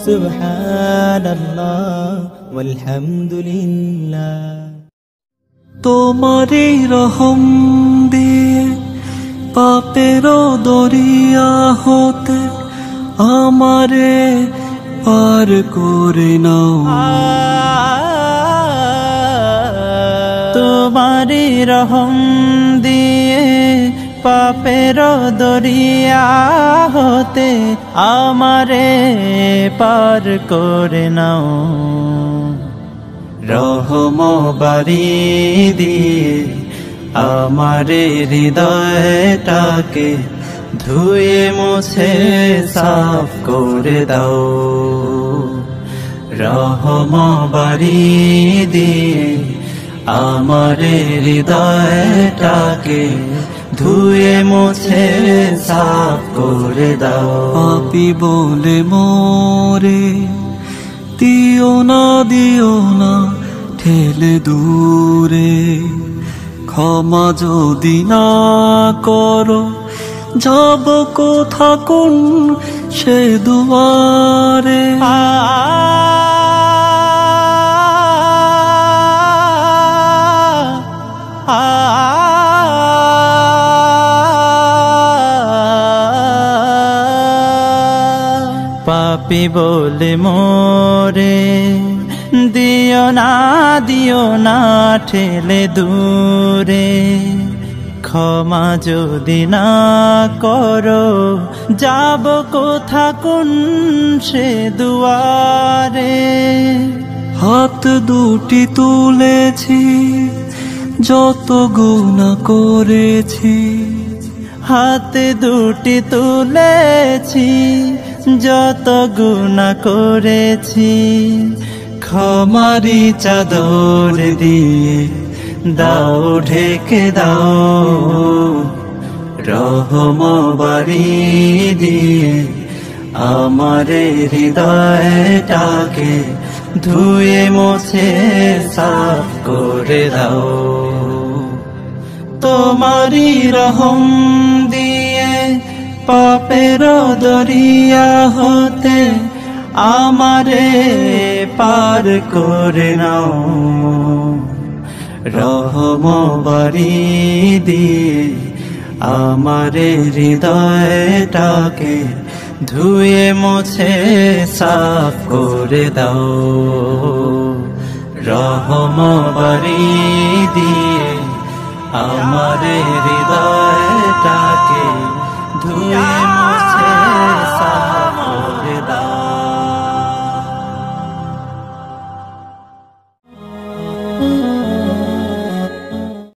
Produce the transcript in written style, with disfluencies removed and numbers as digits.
সুবহানাল্লাহ ওয়ালহামদুলিল্লাহ। তোমারই রহম দিয়ে পাপের দরিয়া হতে আমারে পার করে নাও। তোমারই রহম দিয়ে পাপের দরিয়া হতে আমারে পার করে নাও। রহম বাড়ি দিয়ে আমারে হৃদয়টাকে ধুয়ে মুছে সাফ করে দাও। রহম বাড়ি দিয়ে আমারে হৃদয়টাকে ধুয়ে মুছে সাফ করে দাও। পাপী বলে মোরে দিও না ঠেলে দূরে, ক্ষমা যদি না করো যাব কোথা কোন সে দুয়ারে। পাপী বলে মোরে দিও না ঠেলে দূরে, ক্ষমা যদি না করো যাব কোথা কোন সে দুয়ারে। হাত দুটি তুলেছি যত গুনাহ করেছি, হাত দুটি তুলেছি যত গুনাহ করেছি, ক্ষমারি চাদর দিয়ে দাও ঢেকে দাও। রহম বাড়ি দিয়ে আমারে হৃদয়টাকে ধুয়ে মুছে সাফ করে দাও। তোমারি রহম দিয়ে পাপের দরিয়া হতে আমারে পার করে নাও। রহম বাড়ি দিয়ে আমারে হৃদয়টাকে ধুয়ে মুছে সাফ করে দাও। রহম বাড়ি দিয়ে আমারে হৃদয়টাকে ধুয়ে